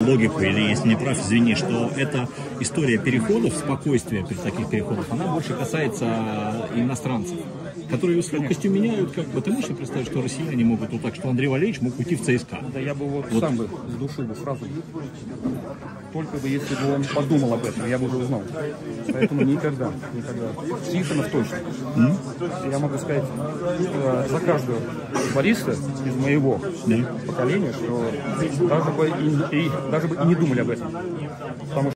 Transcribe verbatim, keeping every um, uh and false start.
логику, или если не прав, извини, что эта история переходов, спокойствия при таких переходах, она больше касается иностранцев, которые с легкостью меняют, как бы, ты можешь представить, что россияне могут, вот так, что Андрей Валерьевич мог уйти в ЦСКА. Да я бы вот, вот. сам бы с души бы сразу, только бы если бы он подумал об этом, я бы уже узнал. Поэтому никогда, никогда. Тихонов точно. Mm? Я могу сказать э, за каждого футболиста из моего mm. поколения, что даже бы и, и, даже бы и не думали об этом. Потому